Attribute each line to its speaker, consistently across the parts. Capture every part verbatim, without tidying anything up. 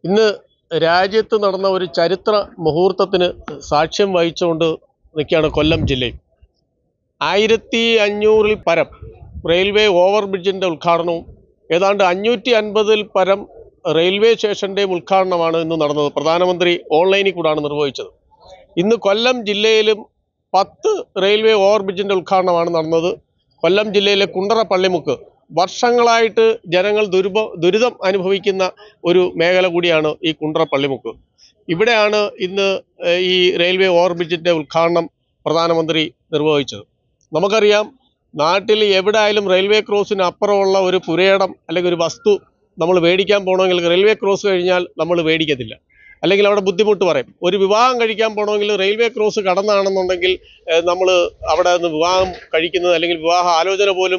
Speaker 1: ഇന്ന് രാജ്യത്ത് നടന്ന ഒരു ചരിത്ര മുഹൂർത്തത്തിന് സാക്ഷ്യം വഹിച്ചുകൊണ്ട് നിൽക്കുകയാണ് കൊല്ലം ജില്ലയിൽ. ആയിരത്തി അഞ്ഞൂറിൽ പരം റെയിൽവേ ഓവർ ബ്രിഡ്ജിൻ്റെ ഉദ്ഘാടനവും ഏതാണ്ട് അഞ്ഞൂറ്റി അൻപതിൽ പരം റെയിൽവേ സ്റ്റേഷൻ്റെയും ഉദ്ഘാടനമാണ് ഇന്ന് നടന്നത്. പ്രധാനമന്ത്രി ഓൺലൈനിൽ കൂടാണ് നിർവഹിച്ചത്. ഇന്ന് കൊല്ലം ജില്ലയിലും പത്ത് റെയിൽവേ ഓവർ ബ്രിഡ്ജിൻ്റെ ഉദ്ഘാടനമാണ് നടന്നത്. കൊല്ലം ജില്ലയിലെ കുണ്ടറ പള്ളിമുക്ക് വർഷങ്ങളായിട്ട് ജനങ്ങൾ ദുരിത ദുരിതം അനുഭവിക്കുന്ന ഒരു മേഖല കൂടിയാണ് ഈ കുണ്ടറ പള്ളിമുക്ക്. ഇവിടെയാണ് ഇന്ന് ഈ റെയിൽവേ ഓവർ ബ്രിഡ്ജിൻ്റെ ഉദ്ഘാടനം പ്രധാനമന്ത്രി നിർവഹിച്ചത്. നമുക്കറിയാം, നാട്ടിൽ എവിടെ ആയാലും റെയിൽവേ ക്രോസിന് അപ്പുറമുള്ള ഒരു പുരയിടം അല്ലെങ്കിൽ ഒരു വസ്തു നമ്മൾ മേടിക്കാൻ പോകണമെങ്കിൽ റെയിൽവേ ക്രോസ് കഴിഞ്ഞാൽ നമ്മൾ മേടിക്കത്തില്ല, അല്ലെങ്കിൽ അവിടെ ബുദ്ധിമുട്ട് പറയും. ഒരു വിവാഹം കഴിക്കാൻ പോകണമെങ്കിൽ റെയിൽവേ ക്രോസ് കടന്നാണെന്നുണ്ടെങ്കിൽ നമ്മൾ അവിടെ നിന്ന് വിവാഹം കഴിക്കുന്നത് അല്ലെങ്കിൽ വിവാഹ ആലോചന പോലും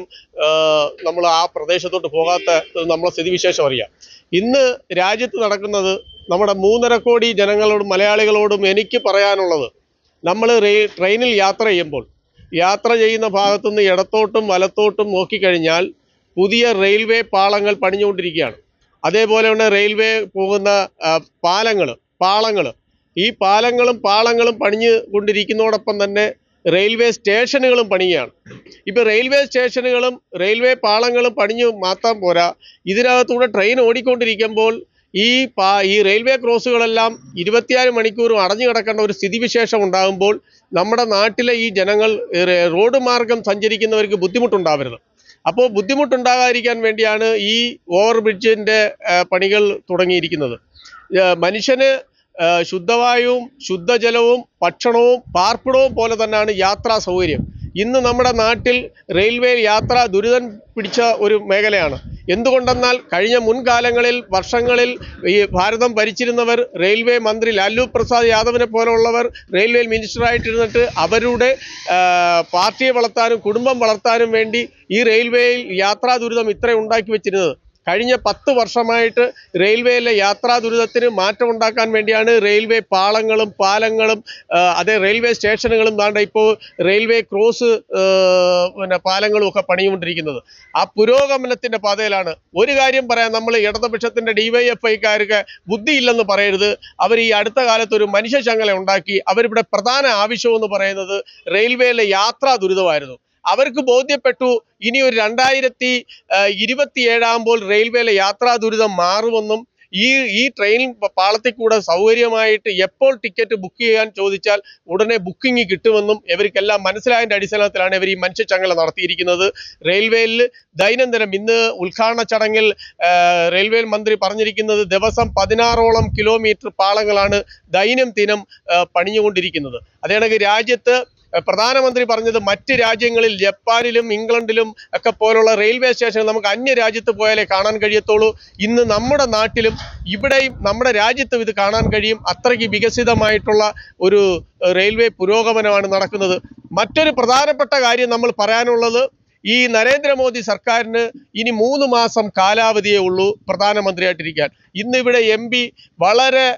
Speaker 1: നമ്മൾ ആ പ്രദേശത്തോട്ട് പോകാത്ത നമ്മളെ സ്ഥിതിവിശേഷം അറിയാം. ഇന്ന് രാജ്യത്ത് നടക്കുന്നത് നമ്മുടെ മൂന്നര കോടി ജനങ്ങളോടും മലയാളികളോടും എനിക്ക് പറയാനുള്ളത്, നമ്മൾ ട്രെയിനിൽ യാത്ര ചെയ്യുമ്പോൾ യാത്ര ചെയ്യുന്ന ഭാഗത്തുനിന്ന് ഇടത്തോട്ടും വലത്തോട്ടും നോക്കിക്കഴിഞ്ഞാൽ പുതിയ റെയിൽവേ പാളങ്ങൾ പണിഞ്ഞുകൊണ്ടിരിക്കുകയാണ്. അതേപോലെ തന്നെ റെയിൽവേ പോകുന്ന പാലങ്ങൾ പാളങ്ങൾ ഈ പാലങ്ങളും പാളങ്ങളും പണിഞ്ഞു കൊണ്ടിരിക്കുന്നതോടൊപ്പം തന്നെ റെയിൽവേ സ്റ്റേഷനുകളും പണിയുകയാണ്. ഇപ്പോൾ റെയിൽവേ സ്റ്റേഷനുകളും റെയിൽവേ പാളങ്ങളും പണിഞ്ഞു മാത്രം പോരാ, ഇതിനകത്തൂടെ ട്രെയിൻ ഓടിക്കൊണ്ടിരിക്കുമ്പോൾ ഈ പാ ഈ റെയിൽവേ ക്രോസുകളെല്ലാം ഇരുപത്തിനാല് മണിക്കൂറും അടഞ്ഞു കിടക്കേണ്ട ഒരു സ്ഥിതിവിശേഷം ഉണ്ടാകുമ്പോൾ നമ്മുടെ നാട്ടിലെ ഈ ജനങ്ങൾ റോഡ് മാർഗം സഞ്ചരിക്കുന്നവർക്ക് ബുദ്ധിമുട്ടുണ്ടാവരുത്. അപ്പോൾ ബുദ്ധിമുട്ടുണ്ടാകാതിരിക്കാൻ വേണ്ടിയാണ് ഈ ഓവർ ബ്രിഡ്ജിൻ്റെ പണികൾ തുടങ്ങിയിരിക്കുന്നത്. മനുഷ്യന് ശുദ്ധവായുവും ശുദ്ധജലവും ഭക്ഷണവും പാർപ്പിടവും പോലെ തന്നെയാണ് യാത്രാ സൗകര്യം. ഇന്ന് നമ്മുടെ നാട്ടിൽ റെയിൽവേ യാത്ര ദുരിതം പിടിച്ച ഒരു മേഖലയാണ്. എന്തുകൊണ്ടെന്നാൽ കഴിഞ്ഞ മുൻകാലങ്ങളിൽ വർഷങ്ങളിൽ ഈ ഭാരതം ഭരിച്ചിരുന്നവർ റെയിൽവേ മന്ത്രി ലാലു പ്രസാദ് യാദവിനെ പോലുള്ളവർ റെയിൽവേ മിനിസ്റ്ററായിട്ടിരുന്നിട്ട് അവരുടെ പാർട്ടിയെ വളർത്താനും കുടുംബം വളർത്താനും വേണ്ടി ഈ റെയിൽവേയിൽ യാത്രാ ദുരിതം ഇത്ര ഉണ്ടാക്കി വെച്ചിരുന്നത്. കഴിഞ്ഞ പത്ത് വർഷമായിട്ട് റെയിൽവേയിലെ യാത്രാ ദുരിതത്തിന് മാറ്റമുണ്ടാക്കാൻ വേണ്ടിയാണ് റെയിൽവേ പാളങ്ങളും പാലങ്ങളും അതേ റെയിൽവേ സ്റ്റേഷനുകളും താണ്ട ഇപ്പോൾ റെയിൽവേ ക്രോസ് പിന്നെ പാലങ്ങളും ഒക്കെ പണിയുകൊണ്ടിരിക്കുന്നത്. ആ പുരോഗമനത്തിൻ്റെ പാതയിലാണ്. ഒരു കാര്യം പറയാം, നമ്മൾ ഇടതുപക്ഷത്തിൻ്റെ ഡി വൈ എഫ് ഐക്കാർക്ക് ബുദ്ധിയില്ലെന്ന് പറയരുത്. അവർ ഈ അടുത്ത കാലത്ത് ഒരു മനുഷ്യശൃംഖല ഉണ്ടാക്കി. അവരിവിടെ പ്രധാന ആവശ്യമെന്ന് പറയുന്നത് റെയിൽവേയിലെ യാത്രാ ദുരിതമായിരുന്നു. അവർക്ക് ബോധ്യപ്പെട്ടു ഇനി ഒരു രണ്ടായിരത്തി ഇരുപത്തി ഏഴാകുമ്പോൾ റെയിൽവേയിലെ യാത്രാ ദുരിതം മാറുമെന്നും ഈ ഈ ട്രെയിൻ പാളത്തിൽ കൂടെ സൗകര്യമായിട്ട് എപ്പോൾ ടിക്കറ്റ് ബുക്ക് ചെയ്യാൻ ചോദിച്ചാൽ ഉടനെ ബുക്കിംഗ് കിട്ടുമെന്നും ഇവർക്കെല്ലാം മനസ്സിലായതിൻ്റെ അടിസ്ഥാനത്തിലാണ് ഇവർ ഈ മനുഷ്യചങ്ങല നടത്തിയിരിക്കുന്നത്. റെയിൽവേയിൽ ദൈനംദിനം ഇന്ന് ഉദ്ഘാടന ചടങ്ങിൽ റെയിൽവേ മന്ത്രി പറഞ്ഞിരിക്കുന്നത് ദിവസം പതിനാറോളം കിലോമീറ്റർ പാളങ്ങളാണ് ദൈനംദിനം പണിഞ്ഞുകൊണ്ടിരിക്കുന്നത്. അതേണക്ക് രാജ്യത്ത് പ്രധാനമന്ത്രി പറഞ്ഞത് മറ്റ് രാജ്യങ്ങളിൽ ജപ്പാനിലും ഇംഗ്ലണ്ടിലും ഒക്കെ പോലുള്ള റെയിൽവേ സ്റ്റേഷൻ നമുക്ക് അന്യ രാജ്യത്ത് പോയാലേ കാണാൻ കഴിയത്തുള്ളൂ. ഇന്ന് നമ്മുടെ നാട്ടിലും ഇവിടെയും നമ്മുടെ രാജ്യത്തും ഇത് കാണാൻ കഴിയും. അത്രയ്ക്ക് വികസിതമായിട്ടുള്ള ഒരു റെയിൽവേ പുരോഗമനമാണ് നടക്കുന്നത്. മറ്റൊരു പ്രധാനപ്പെട്ട കാര്യം നമ്മൾ പറയാനുള്ളത്, ഈ നരേന്ദ്രമോദി സർക്കാരിന് ഇനി മൂന്ന് മാസം കാലാവധിയേ ഉള്ളൂ പ്രധാനമന്ത്രിയായിട്ടിരിക്കാൻ. ഇന്നിവിടെ എം പി വളരെ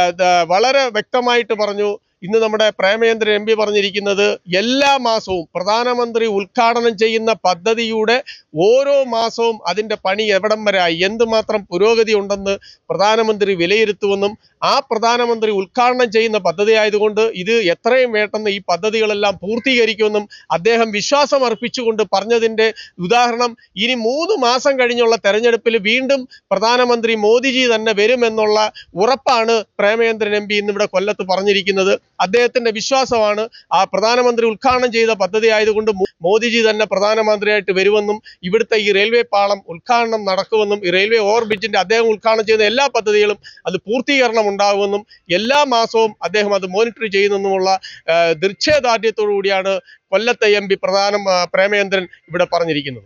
Speaker 1: വളരെ വ്യക്തമായിട്ട് പറഞ്ഞു. ഇന്ന് നമ്മുടെ പ്രേമചന്ദ്രൻ എം പി പറഞ്ഞിരിക്കുന്നത് എല്ലാ മാസവും പ്രധാനമന്ത്രി ഉദ്ഘാടനം ചെയ്യുന്ന പദ്ധതിയുടെ ഓരോ മാസവും അതിൻ്റെ പണി എവിടം വരെയായി, എന്തുമാത്രം പുരോഗതി ഉണ്ടെന്ന് പ്രധാനമന്ത്രി വിലയിരുത്തുമെന്നും ആ പ്രധാനമന്ത്രി ഉദ്ഘാടനം ചെയ്യുന്ന പദ്ധതി ആയതുകൊണ്ട് ഇത് എത്രയും വേണ്ടെന്ന് ഈ പദ്ധതികളെല്ലാം പൂർത്തീകരിക്കുമെന്നും അദ്ദേഹം വിശ്വാസം അർപ്പിച്ചുകൊണ്ട് പറഞ്ഞതിൻ്റെ ഉദാഹരണം ഇനി മൂന്ന് മാസം കഴിഞ്ഞുള്ള തെരഞ്ഞെടുപ്പിൽ വീണ്ടും പ്രധാനമന്ത്രി മോദിജി തന്നെ വരുമെന്നുള്ള ഉറപ്പാണ് പ്രേമചന്ദ്രൻ എം പി ഇന്നിവിടെ കൊല്ലത്ത് പറഞ്ഞിരിക്കുന്നത്. അദ്ദേഹത്തിൻ്റെ വിശ്വാസമാണ് ആ പ്രധാനമന്ത്രി ഉദ്ഘാടനം ചെയ്ത പദ്ധതി ആയതുകൊണ്ട് മോദിജി തന്നെ പ്രധാനമന്ത്രിയായിട്ട് വരുമെന്നും ഇവിടുത്തെ ഈ റെയിൽവേ പാളം ഉദ്ഘാടനം നടക്കുമെന്നും ഈ റെയിൽവേ ഓവർ ബ്രിഡ്ജിൻ്റെ അദ്ദേഹം ഉദ്ഘാടനം ചെയ്യുന്ന എല്ലാ പദ്ധതികളും അത് പൂർത്തീകരണം ഉണ്ടാകുമെന്നും എല്ലാ മാസവും അദ്ദേഹം അത് മോണിറ്റർ ചെയ്യുന്നെന്നുമുള്ള ദൃശ്യദാർഢ്യത്തോടു കൂടിയാണ് കൊല്ലത്തെ എം പി പ്രധാന പ്രേമചന്ദ്രൻ ഇവിടെ പറഞ്ഞിരിക്കുന്നത്.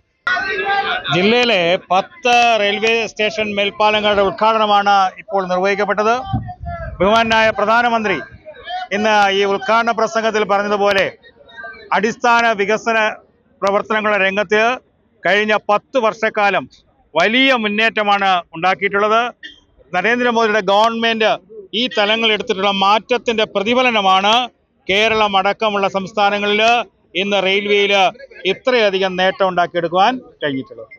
Speaker 2: ജില്ലയിലെ പത്ത് റെയിൽവേ സ്റ്റേഷൻ മേൽപ്പാലങ്ങളുടെ ഉദ്ഘാടനമാണ് ഇപ്പോൾ നിർവഹിക്കപ്പെട്ടത്. ബഹുമാനായ പ്രധാനമന്ത്രി ഇന്ന് ഈ ഉദ്ഘാടന പ്രസംഗത്തിൽ പറഞ്ഞതുപോലെ അടിസ്ഥാന വികസന പ്രവർത്തനങ്ങളുടെ രംഗത്ത് കഴിഞ്ഞ പത്ത് വർഷക്കാലം വലിയ മുന്നേറ്റമാണ് ഉണ്ടാക്കിയിട്ടുള്ളത്. നരേന്ദ്രമോദിയുടെ ഗവൺമെൻറ് ഈ തലങ്ങളിൽ എടുത്തിട്ടുള്ള മാറ്റത്തിൻ്റെ പ്രതിഫലനമാണ് കേരളം അടക്കമുള്ള സംസ്ഥാനങ്ങളിൽ ഇന്ന് റെയിൽവേയിൽ ഇത്രയധികം നേട്ടം ഉണ്ടാക്കിയെടുക്കുവാൻ കഴിഞ്ഞിട്ടുള്ളത്.